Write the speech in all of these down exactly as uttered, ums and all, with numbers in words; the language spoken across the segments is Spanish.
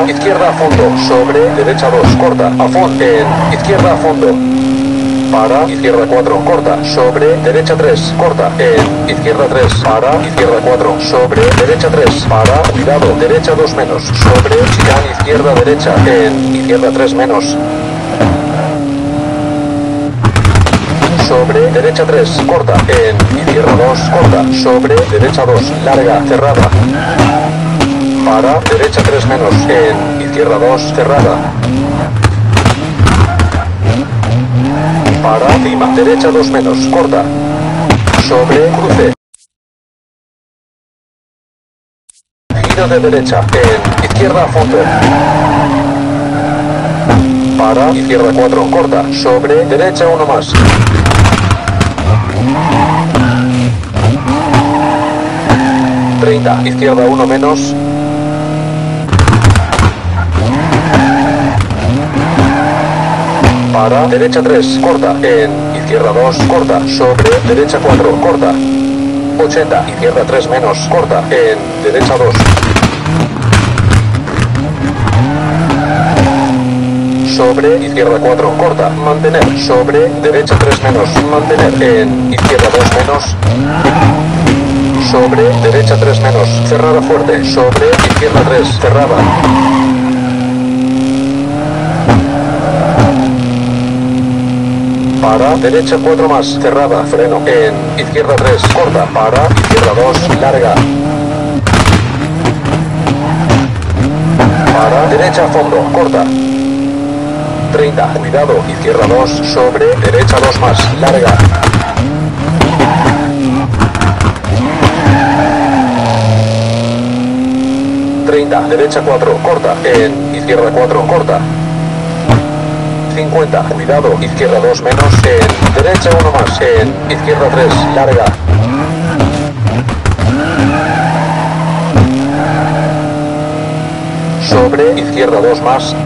izquierda a fondo, sobre, derecha dos, corta, a fondo, en, izquierda a fondo. Para, izquierda cuatro, corta, sobre, derecha tres, corta, en, izquierda tres, para, izquierda cuatro, sobre, derecha tres, para, cuidado, derecha dos menos, sobre, chicane, izquierda, derecha, en, izquierda tres menos. Sobre, derecha tres, corta, en, izquierda dos, corta, sobre, derecha dos, larga, cerrada. Para, derecha tres menos, en, izquierda dos, cerrada. Para, cima, derecha dos menos, corta. Sobre, cruce. Giro de derecha, en, izquierda a fondo. Para, izquierda cuatro, corta, sobre, derecha uno más. treinta, izquierda uno menos. Para, derecha tres, corta, en, izquierda dos, corta, sobre, derecha cuatro, corta. ochenta, izquierda tres menos, corta, en, derecha dos. Sobre, izquierda cuatro, corta, mantener, sobre, derecha tres menos, mantener, en, izquierda dos menos. Sobre, derecha tres menos, cerrada fuerte, sobre, izquierda tres, cerrada. Para, derecha cuatro más, cerrada, freno, en, izquierda tres, corta, para, izquierda dos, larga. Para, derecha a fondo, corta. treinta, cuidado, izquierda dos, sobre, derecha dos más, larga. treinta, derecha cuatro, corta, en, izquierda cuatro, corta. cincuenta, cuidado, izquierda dos menos, en, derecha uno más, en, izquierda tres, larga. Sobre, izquierda dos más.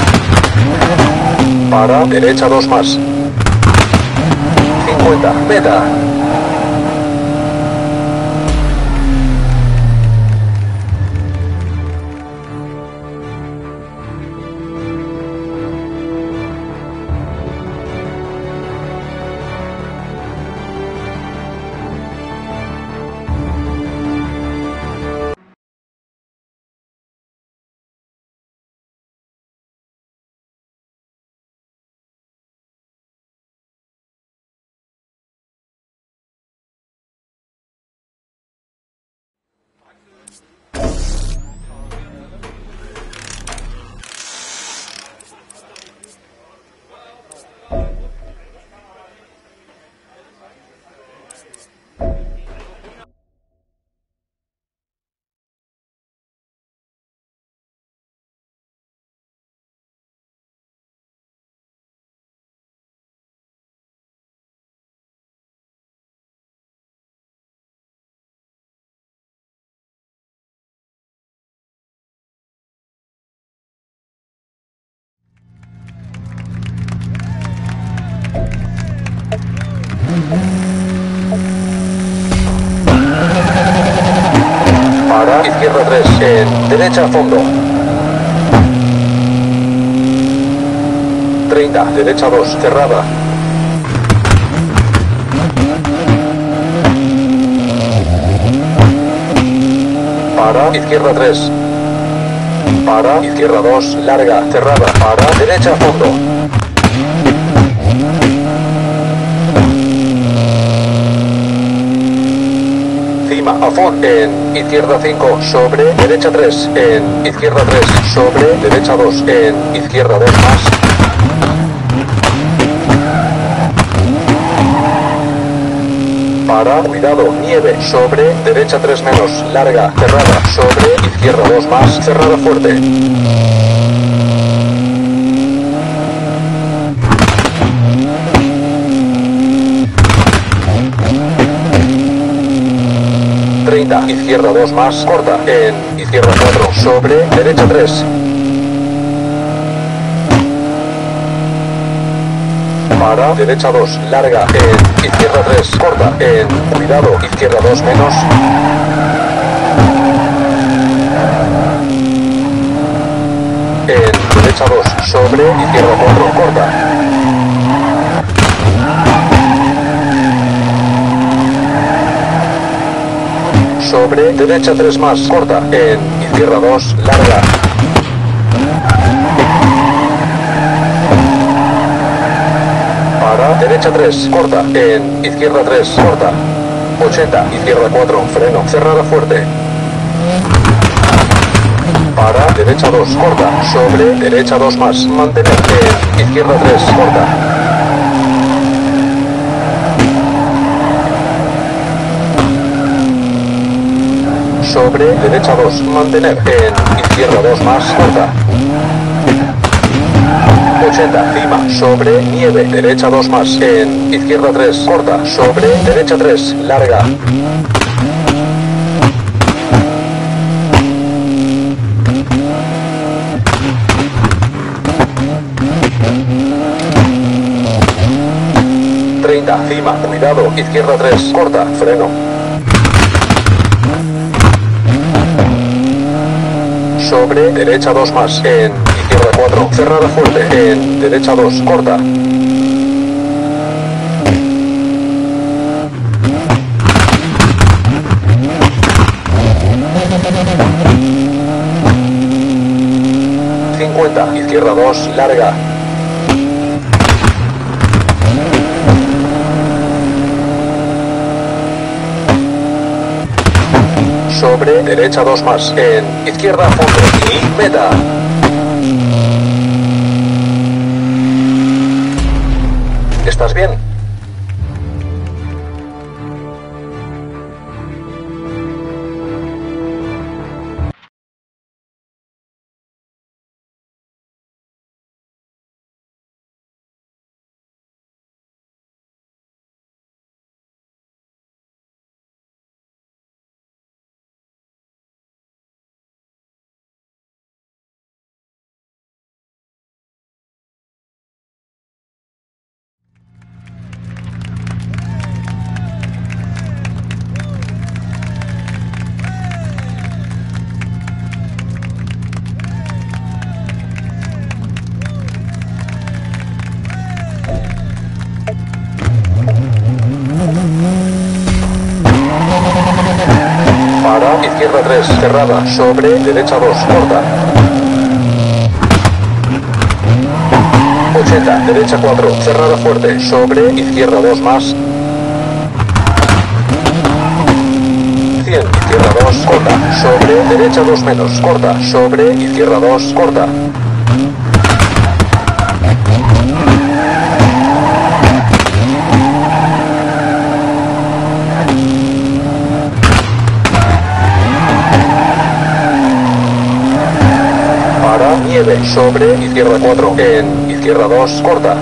Para, derecha dos más. cincuenta, meta. Para, izquierda tres, en, derecha a fondo. treinta, derecha dos, cerrada. Para, izquierda tres. Para, izquierda dos, larga, cerrada. Para, derecha a fondo. A fondo, en, izquierda cinco, sobre, derecha tres, en, izquierda tres, sobre, derecha dos, en, izquierda dos más. Para, cuidado, nieve, sobre, derecha tres menos, larga, cerrada, sobre, izquierda dos más, cerrada fuerte. treinta, izquierda dos más, corta, en, izquierda cuatro, sobre, derecha tres. Para, derecha dos, larga, en, izquierda tres, corta, en, cuidado, izquierda dos menos. en derecha dos, sobre, izquierda cuatro, corta. Sobre, derecha tres más, corta, en izquierda dos, larga. Para, derecha tres, corta, en izquierda tres, corta. ochenta, izquierda cuatro, freno, cerrada fuerte. Para, derecha dos, corta, sobre, derecha dos más, mantener, en izquierda tres, corta. Sobre, derecha dos, mantener, en izquierda dos más, corta. ochenta, cima, sobre, nieve, derecha dos más, en izquierda tres, corta, sobre, derecha tres, larga. treinta, cima, cuidado, izquierda tres, corta, freno. Sobre, derecha dos más, en izquierda cuatro, cerrada fuerte, en derecha dos, corta. cincuenta, izquierda dos, larga. Sobre, derecha dos más, en izquierda fondo y meta. ¿Estás bien? Para, izquierda tres, cerrada, sobre, derecha dos, corta. ochenta, derecha cuatro, cerrada fuerte, sobre, izquierda dos más. cien, izquierda dos, corta, sobre, derecha dos menos, corta, sobre, izquierda dos, corta. Nieve, sobre, izquierda cuatro, en izquierda dos, corta.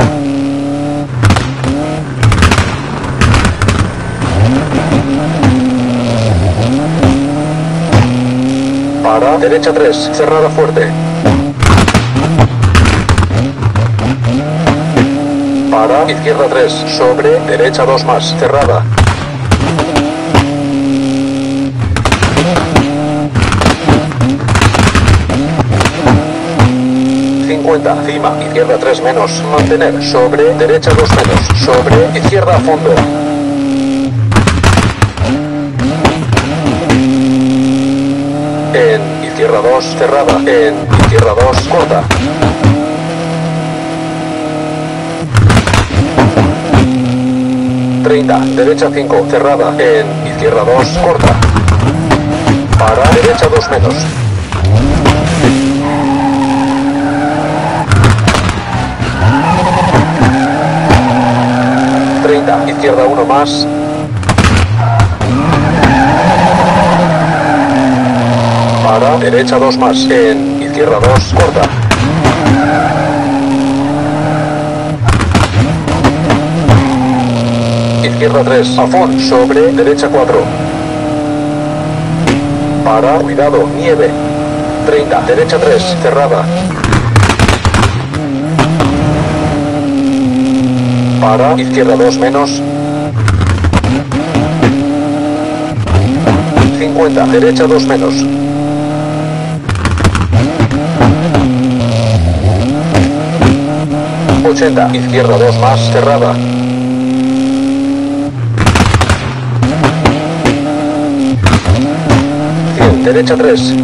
Para, derecha tres, cerrada fuerte. Para, izquierda tres, sobre, derecha dos más, cerrada. cincuenta, cima, izquierda tres menos, mantener, sobre, derecha dos menos, sobre, izquierda a fondo. En izquierda dos, cerrada, en izquierda dos, corta. treinta, derecha cinco, cerrada, en izquierda dos, corta. Para, derecha dos menos. treinta, izquierda uno más. Para, derecha dos más, en izquierda dos, corta. Izquierda tres, a fondo, sobre, derecha cuatro. Para, cuidado, nieve. treinta, derecha tres, cerrada. Para, izquierda dos menos. cincuenta, derecha dos menos. ochenta, izquierda dos más, cerrada. cien, derecha tres.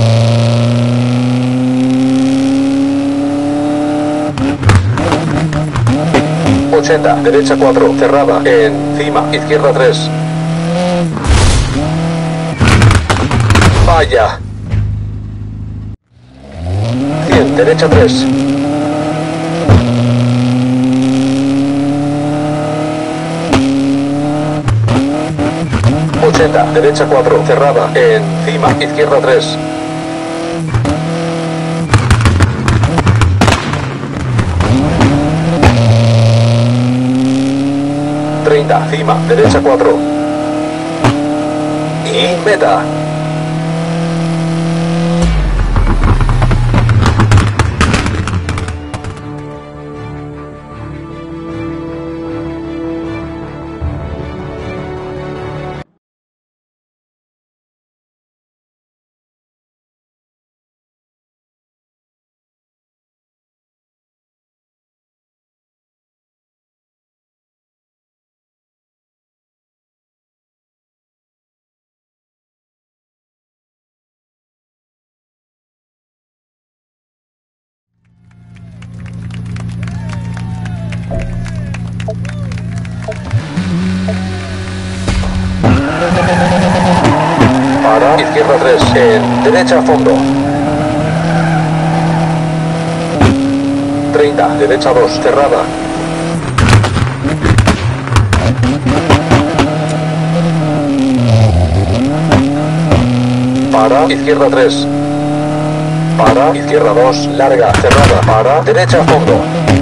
ochenta, derecha cuatro, cerrada, encima, izquierda tres. Vaya. cien, derecha tres. ochenta, derecha cuatro, cerrada, encima, izquierda tres. treinta, cima, derecha cuatro. Y meta. Para, izquierda tres, en derecha a fondo. treinta, derecha dos, cerrada. Para, izquierda tres. Para, izquierda dos, larga, cerrada. Para, derecha a fondo.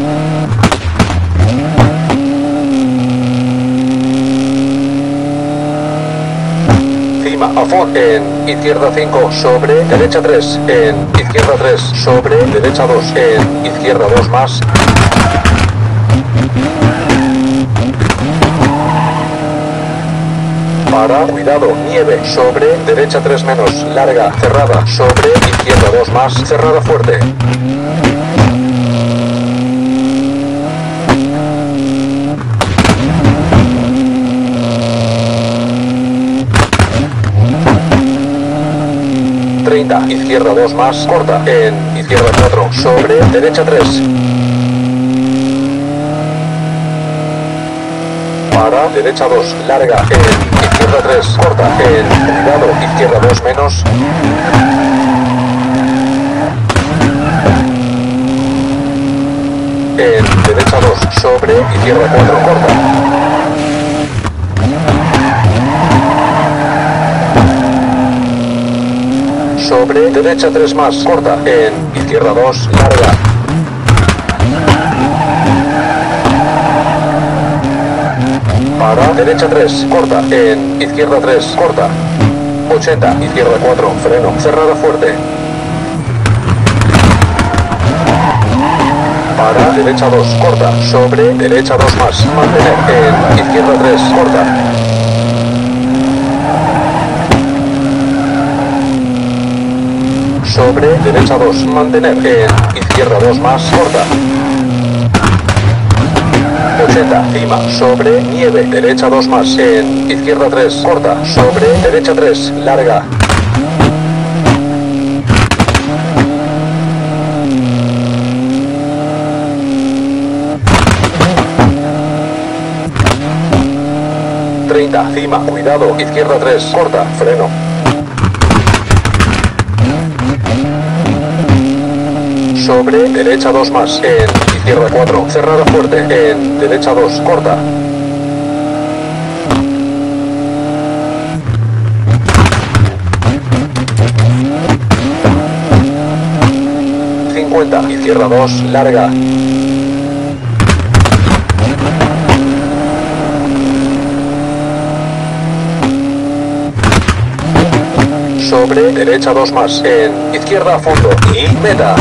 A fondo, en izquierda cinco, sobre, derecha tres, en izquierda tres, sobre, derecha dos, en izquierda dos más. Para, cuidado, nieve, sobre, derecha tres menos, larga, cerrada, sobre, izquierda dos más, cerrada fuerte. treinta, izquierda dos más, corta, en izquierda cuatro, sobre, derecha tres. Para, derecha dos, larga, en izquierda tres, corta, en cuidado, izquierda dos menos. En derecha dos, sobre, izquierda cuatro, corta. Sobre, derecha tres más, corta, en izquierda dos, larga. Para, derecha tres, corta, en izquierda tres, corta. ochenta, izquierda cuatro, freno, cerrada fuerte. Para, derecha dos, corta, sobre, derecha dos más, mantener, en izquierda tres, corta. Sobre, derecha dos, mantener, en izquierda dos más, corta. ochenta, cima, sobre, nieve, derecha dos más, en izquierda tres, corta, sobre, derecha tres, larga. treinta, cima, cuidado, izquierda tres, corta, freno. Sobre, derecha dos más, en izquierda cuatro, cerrada fuerte, en derecha dos, corta. cincuenta, izquierda dos, larga. Sobre, derecha dos más, en izquierda a fondo y meta.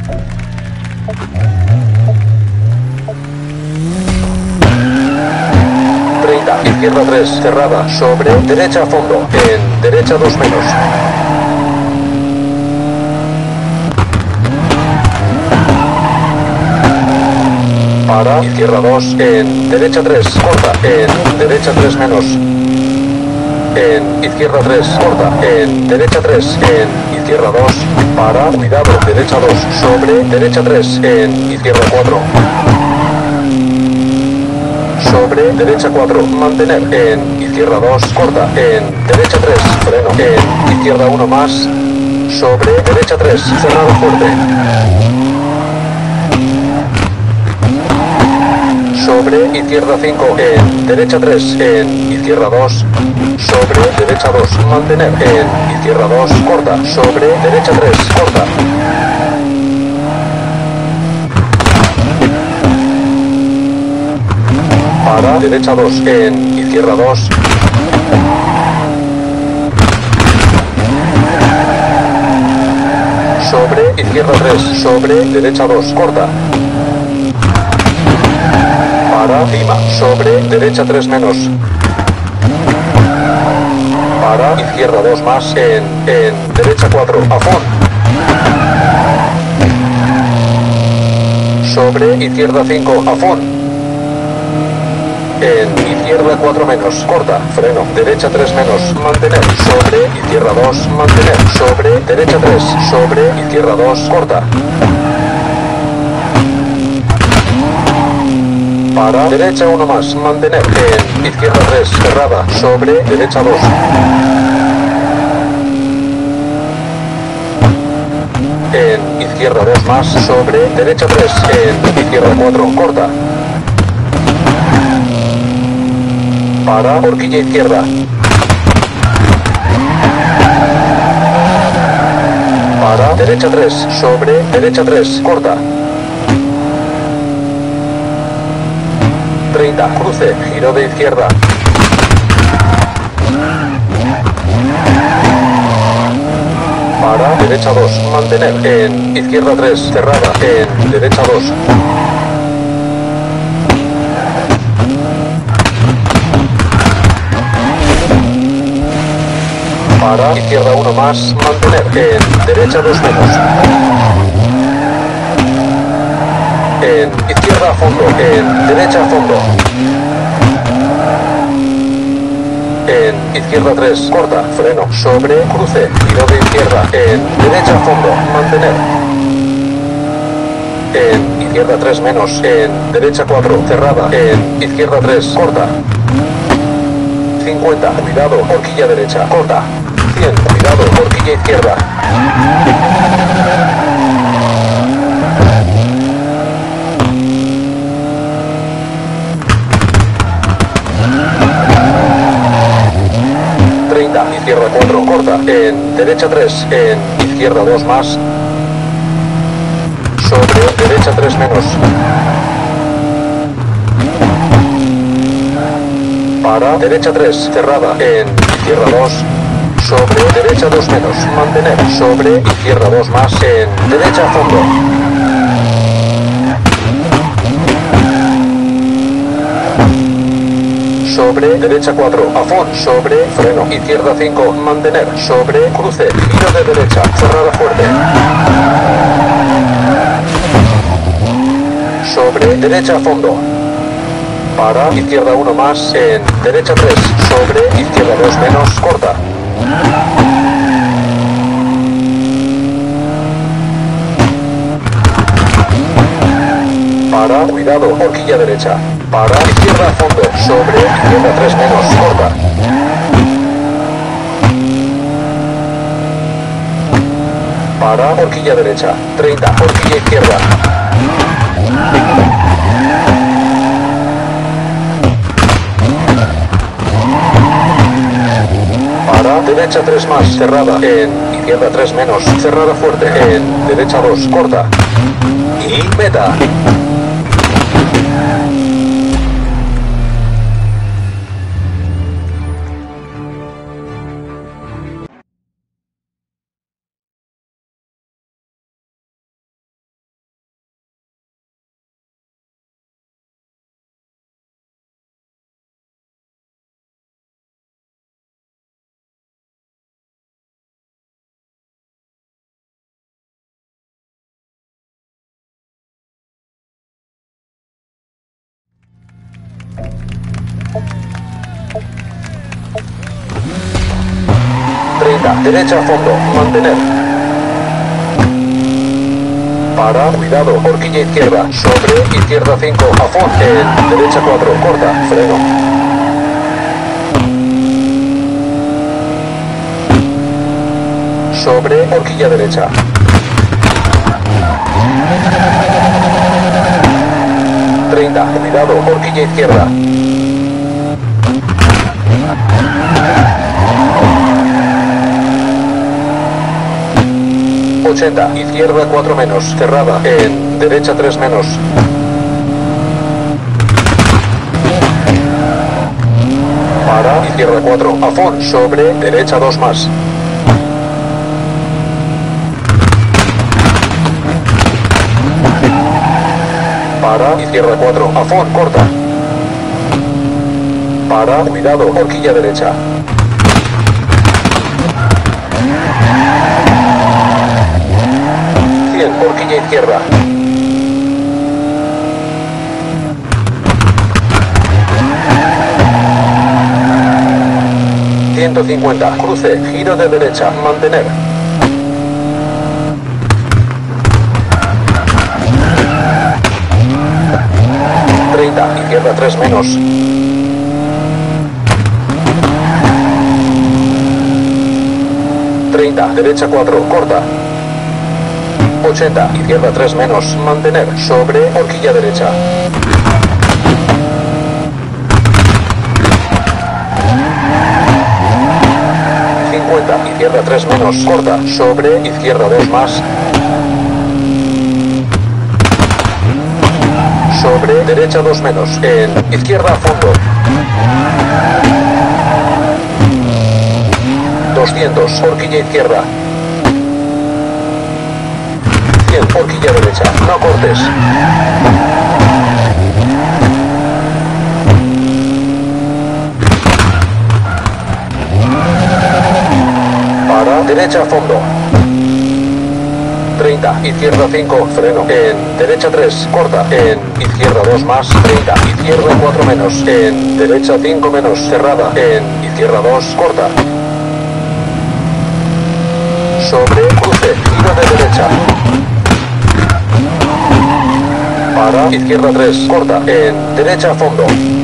treinta, izquierda tres, cerrada, sobre, derecha a fondo, en, derecha dos menos. Para, izquierda dos, en, derecha tres, corta, en, derecha tres menos. En, izquierda tres, corta, en, derecha tres, en, izquierda dos, para, cuidado, derecha dos, sobre, derecha tres, en, izquierda cuatro. Sobre, derecha cuatro, mantener, en, izquierda dos, corta, en, derecha tres, freno, en, izquierda uno más, sobre, derecha tres, cerrado fuerte. Sobre, izquierda cinco, en, derecha tres, en, izquierda dos, sobre, derecha dos, mantener, en, izquierda dos, corta, sobre, derecha tres, corta. Para, derecha dos, en, izquierda dos. Sobre, izquierda tres, sobre, derecha dos, corta. Para, cima, sobre, derecha tres menos. Para, izquierda dos más, en, en, derecha cuatro, a fondo. Sobre, izquierda cinco, a fondo. En, izquierda cuatro menos, corta, freno, derecha tres menos, mantener, sobre, izquierda dos, mantener, sobre, derecha tres, sobre, izquierda dos, corta. Para, derecha uno más, mantener, en, izquierda tres, cerrada, sobre, derecha dos. En, izquierda dos más, sobre, derecha tres, en, izquierda cuatro, corta. Para, horquilla izquierda. Para, derecha tres, sobre, derecha tres, corta. treinta, cruce, giro de izquierda. Para, derecha dos, mantener, en, izquierda tres, cerrada, en, derecha dos. Para, izquierda uno más, mantener, en, derecha dos menos. En, izquierda a fondo, en, derecha a fondo. En, izquierda tres, corta, freno, sobre, cruce, giro de izquierda, en, derecha a fondo, mantener. En, izquierda tres menos, en, derecha cuatro, cerrada, en, izquierda tres, corta. cincuenta, cuidado, horquilla derecha, corta. cien, cuidado, horquilla izquierda. treinta, izquierda cuatro, corta, en, derecha tres, en, izquierda dos más. Sobre, derecha tres menos. Para, derecha tres, cerrada, en, izquierda dos. Sobre, derecha dos menos, mantener, sobre, izquierda dos más, en, derecha a fondo. Sobre, derecha cuatro, a fondo, sobre, freno, izquierda cinco, mantener, sobre, cruce, giro de derecha, cerrada fuerte. Sobre, derecha a fondo. Para, izquierda uno más, en, derecha tres, sobre, izquierda dos menos, corta. Para, cuidado, horquilla derecha. Para, izquierda a fondo, sobre, izquierda tres menos, corta. Para, horquilla derecha. treinta, horquilla izquierda. Para, derecha tres más, cerrada, en, izquierda tres menos, cerrada fuerte, en, derecha dos, corta. Y meta. treinta, derecha a fondo, mantener. Para, cuidado, horquilla izquierda, sobre, izquierda cinco, a fondo, en, derecha cuatro, corta, freno. Sobre, horquilla derecha. treinta, cuidado, horquilla izquierda. ochenta, izquierda cuatro menos, cerrada, en, derecha tres menos. Para, izquierda cuatro, a fondo, sobre, derecha dos más. Para, izquierda cuatro, a fondo, corta. Para, cuidado, horquilla derecha. cien, horquilla izquierda. ciento cincuenta, cruce, giro de derecha, mantener. treinta, izquierda tres menos. treinta, derecha cuatro, corta. ochenta, izquierda tres menos, mantener, sobre, horquilla derecha. cincuenta, izquierda tres menos, corta, sobre, izquierda dos más. Sobre, derecha dos menos, en, izquierda a fondo. doscientos, horquilla izquierda. cien, horquilla derecha, no cortes. Para, derecha a fondo. treinta, izquierda cinco, freno, en, derecha tres, corta, en, izquierda dos más, treinta, izquierda cuatro menos, en, derecha cinco menos, cerrada, en, izquierda dos, corta. Sobre, cruce, giro de derecha. Para, izquierda tres, corta, en, derecha a fondo.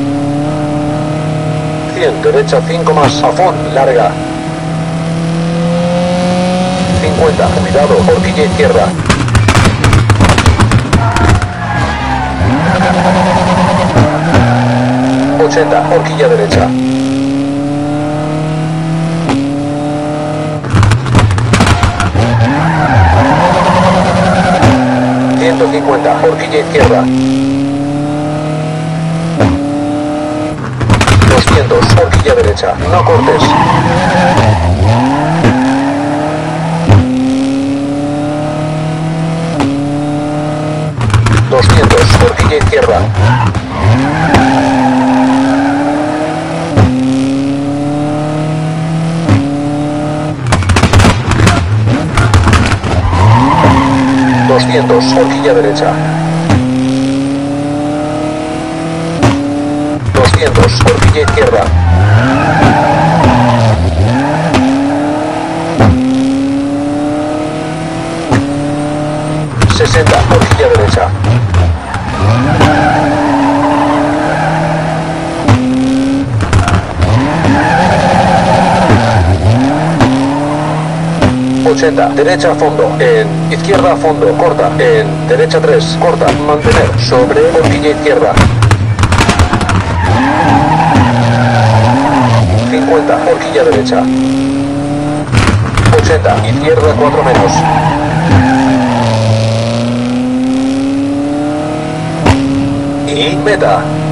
cien, derecha cinco más, a fondo, larga. cincuenta, cuidado, horquilla izquierda. ochenta, horquilla derecha. ciento cincuenta, horquilla izquierda. doscientos, horquilla derecha, no cortes. doscientos, horquilla izquierda. doscientos, horquilla derecha. doscientos, horquilla izquierda. sesenta, horquilla derecha. ochenta, derecha a fondo, en, izquierda a fondo, corta, en, derecha tres, corta, mantener, sobre, horquilla izquierda. cincuenta, horquilla derecha. ochenta, izquierda cuatro menos. Y meta.